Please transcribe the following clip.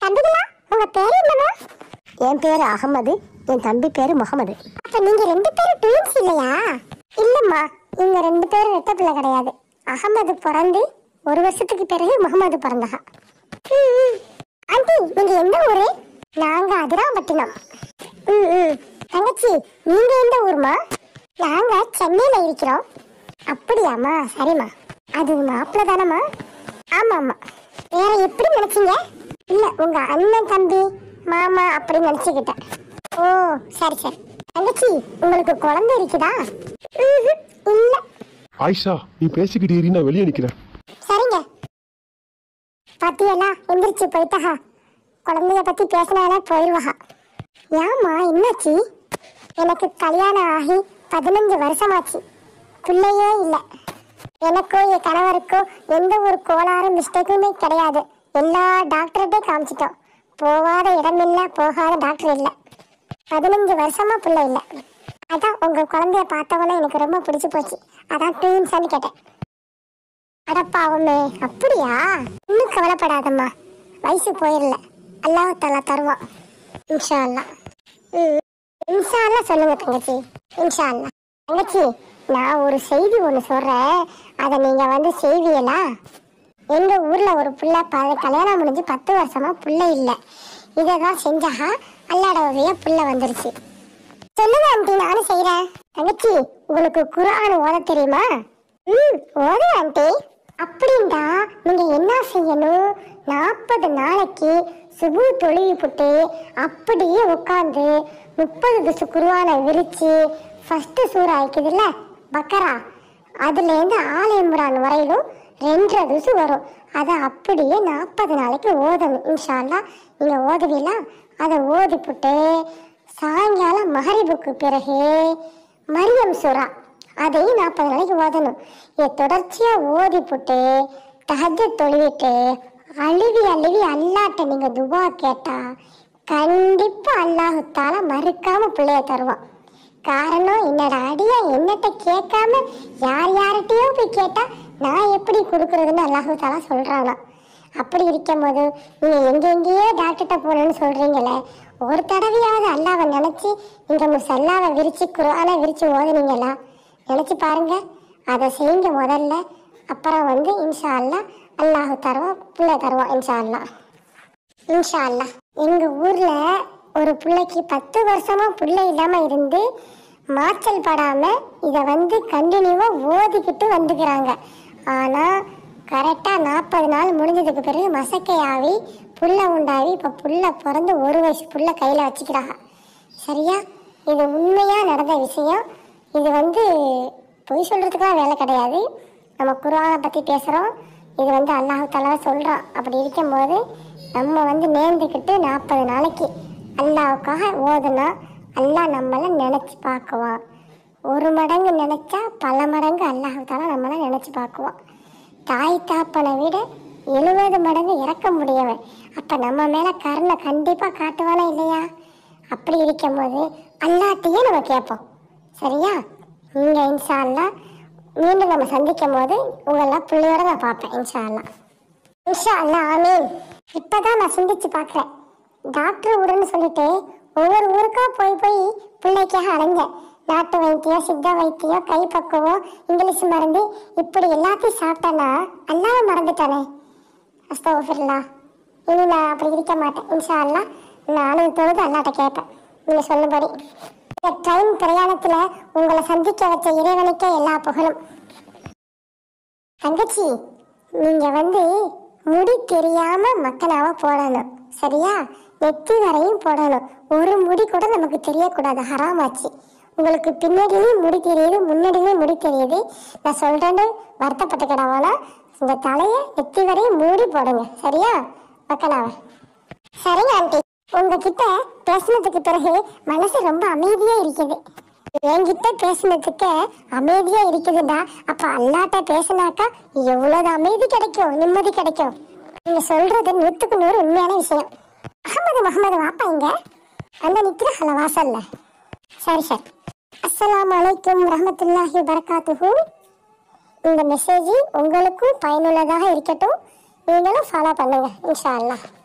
தம்பிகளா, உங்க பேரு என்னமா? என் பேரு அகமது, என் தம்பி பேரு முகமது. அப்ப நீங்க ரெண்டு பேரும் ட்வின்ஸ் இல்லையா? இல்லம்மா, இவங்க ரெண்டு பேரும் ரெட்ட பிள்ளை கிடையாது. அகமது பிறந்து ஒரு வருஷத்துக்கு பிறகு முகமது பிறந்தா. ஆண்டி, நீங்க எந்த ஊரு? நாங்க அதிராம்பட்டினம். தங்கச்சி, நீங்க எந்த ஊர்மா? நாங்க சென்னையில இருக்கிறோம். அப்படியாம்மா, சரிம்மா. அது மாப்பிள்ள தானம்மா? ஆமா ஆமா. வேற எப்படி நினைச்சீங்க? இல்ல, உங்க அண்ணன் தம்பி மாமா அப்படின்னு நினைச்சுக்கிட்டேன். ஓ சரி சரி. தங்கச்சி, உங்களுக்கு குழந்தை இருக்குதா? இல்ல. ஆயிஷா, நீ பேசிக்கிட்டு நான் வெளியே நிக்கிறேன். சரிங்க. பாத்தியெல்லாம் எந்திரிச்சு போயிட்டா. குழந்தைய பத்தி பேசினால போயிடுவா. ஏமா, என்னாச்சு? எனக்கு கல்யாணம் ஆகி 15 வருஷமாச்சு. பிள்ளையே இல்லை. எனக்கோ என் கணவருக்கோ எந்த ஒரு கோளாறும் மிஸ்டேக்குமே கிடையாது. எல்லா டாக்டர்கிட்டே காமிச்சிட்டோம். போகாத இடமில்லை, போகாத டாக்டர் இல்லை. 15 வருஷமா பிள்ளை இல்லை. அதான் உங்க குழந்தைய பார்த்தவொன்னே எனக்கு ரொம்ப பிடிச்சு போச்சு. அதான் ட்வின்ஸான்னு கேட்டேன். அடப்பாவுமே, அப்படியா? இன்னும் கவலைப்படாதம்மா, வயசு போயிடல. அல்லாஹ் தஆலா தருவான் இன்ஷா அல்லாஹ். இன்ஷா அல்லாஹ் சொல்லுங்க தங்கச்சி. இன்ஷா அல்லாஹ். தங்கச்சி, நான் ஒரு செய்தி ஒன்று சொல்றேன், அதை நீங்க செய்வீங்களா? எங்க ஊர்ல ஒரு புள்ள கல்யாணம் முடிஞ்சு 10 வருஷமா புள்ள இல்லை. இதைதான் செஞ்சா அல்லாட உதவியா புள்ள வந்துருச்சு. சொல்லுங்க ஆண்டி, நானும் செய்யறேன். தங்கச்சி, உங்களுக்கு குர்ஆன் ஓத தெரியுமா? ஓது ஆண்டி. அப்படின்டா நீங்க என்ன செய்யணும்? 40 நாளைக்கு சுபு தொழுவி போட்டு அப்படியே உட்காந்து 30 திசு குர்ஆனை விரிச்சு ஃபர்ஸ்ட் சூரா இருக்குதுல்ல, பக்கரா, அதுல இருந்து ஆல் இம்ரான் வரையிலும் 2 திசு வரும். அதை அப்படியே 40 நாளைக்கு ஓதணும். இன்ஷா அல்லாஹ் நீங்க ஓதுவீங்களா? அதை ஓதி போட்டு சாயங்காலம் மகரிபுக்கு பிறகு மரியம் சூரா அதையும் 40 நாளைக்கு ஓதணும். இதை தொடர்ச்சியா ஓதி போட்டு தஹஜ்ஜத் தொழுவிட்டு அழுவி அழுவி அல்லாட்ட நீங்க துவா கேட்டா கண்டிப்பா அல்லாஹ் தஆலா மறுக்காம பிள்ளைய தருவான். காரணம், என்னோட அடியா என்னட்ட கேட்காம யார் யார்கிட்டயோ போய் கேட்டா நான் எப்படி கொடுக்கறதுன்னு அல்லாஹ் தஆலா சொல்றானா. அப்படி இருக்கும் போது நீங்க எங்கெங்கேயோ டாக்டர்கிட்ட போகணும்னு சொல்றீங்களே, ஒரு தடவையாவது அல்லாவை நினைச்சு நீங்க முசல்லாவை விரிச்சு குர்ஆனை விரிச்சு ஓதுனீங்களா? நினைச்சு பாருங்க. அதை செய்யுங்க முதல்ல. அப்புறம் இன்ஷா அல்லாஹ் அல்லாஹ் தருவான், பிள்ளை தருவான் இன்ஷா அல்லாஹ். இன்ஷா அல்லாஹ். எங்க ஊர்ல ஒரு பிள்ளைக்கு 10 வருஷமா பிள்ளை இல்லாம இருந்து மாச்சல் படாம இதை கண்டினியூவா ஓதிக்கிட்டு வந்துக்கிறாங்க. ஆனா கரெக்டா 40 நாள் முடிஞ்சதுக்கு பிறகு மசக்கையாவி புள்ள உண்டாவி இப்ப புள்ள பிறந்து 1 வயசு புள்ள கையில வச்சுக்கிறாங்க. சரியா? இது உண்மையா நடந்த விஷயம். இது பொய் சொல்றதுக்குலாம் வேலை கிடையாது. நம்ம குர்ஆனை பத்தி பேசுறோம். இது அல்லாஹ் தஆலா சொல்றான். அப்படி இருக்கும்போது நம்ம நேர்ந்துக்கிட்டு 40 நாளைக்கு அல்லாவுக்காக ஓதுனா அல்லாஹ் நம்மளை நினைச்சு பார்க்குவான். 1 மடங்கு நினைச்சா பல மடங்கு அல்லாஹ் தஆலா நம்மளை நினைச்சு பார்க்குவான். தாய் தாப்பனை விட 70 மடங்கு இறக்க முடியவன். அப்ப நம்ம மேல கருணை கண்டிப்பா காட்டுவானா இல்லையா? அப்படி இருக்கும் போது அல்லாஹ்ட்டையே நம்ம கேட்போம். சரியா? நீங்க இன்ஷா அல்லாஹ் மீண்டும் நம்ம சந்திக்கும் போது உங்களெல்லாம் பிள்ளையோட நான் பார்ப்பேன். இன்ஷா அல்லாஹ். இன்ஷா அல்லாஹ். ஆமீன். இப்பதான் நான் சிந்திச்சு பார்க்குறேன். டாக்டர் ஊருன்னு சொல்லிட்டு ஒவ்வொரு ஊருக்கா போய் பிள்ளைக்காக அலைஞ்சேன். நாட்டு வைத்தியம், சித்த வைத்தியம், கை பக்குவம், இங்கிலீஷ் மருந்து, இப்படி எல்லாத்தையும் சாப்பிட்டேன்னா அல்லாஹ் மறந்துட்டானே. அஸ்தக்ஃபிருல்லாஹ். இனி நான் அப்படி இருக்க மாட்டேன். இன்ஷா அல்லாஹ் நானும் தொழுது அல்லாட்ட கேட்பேன் நீங்க சொன்னபடி. இந்த ட்ரெயின் பிரயாணத்துல உங்களை சந்திக்க வச்ச இறைவனுக்கே எல்லா புகழும். தங்கச்சி, நீங்க முடி தெரியாம மக்களாவ போடணும். சரியா? நெத்தி வரையும் போடணும். ஒரு முடி கூட நமக்கு தெரியக்கூடாது, ஹராமாச்சு. உங்களுக்கு பின்னாடியும் முடி தெரியுது, முன்னாடியுமே முடி தெரியுது. நான் சொல்றேன்னு வருத்தப்பட்டுக்கிடவானா, இந்த தலையை நெத்தி வரையும் மூடி போடுங்க. சரியா மக்களாவ? சரிங்க ஆண்டி. உங்ககிட்ட பேசினதுக்கு பிறகு மனசு ரொம்ப அமைதியா இருக்குது. என்கிட்ட பேசினதுக்கு அமைதியா இருக்குதுண்டா. அப்ப அல்லாட்ட பேசினாக்கா எவ்வளவு அமைதி கிடைக்கும், நிம்மதி கிடைக்கும். நீங்க சொல்றது 100க்கு 100 உண்மையான விஷயம். முகமது வாப்பா இங்க அந்த நிக்கிற வாசல்ல. சரி சரி. அஸ்ஸலாமு அலைக்கும் வரஹ்மத்துல்லாஹி வபரகாத்துஹு. இந்த மெசேஜ் உங்களுக்கும் பயனுள்ளதாக இருக்கட்டும். நீங்களும் ஃபாலோ பண்ணுங்க இன்ஷா அல்லாஹ்.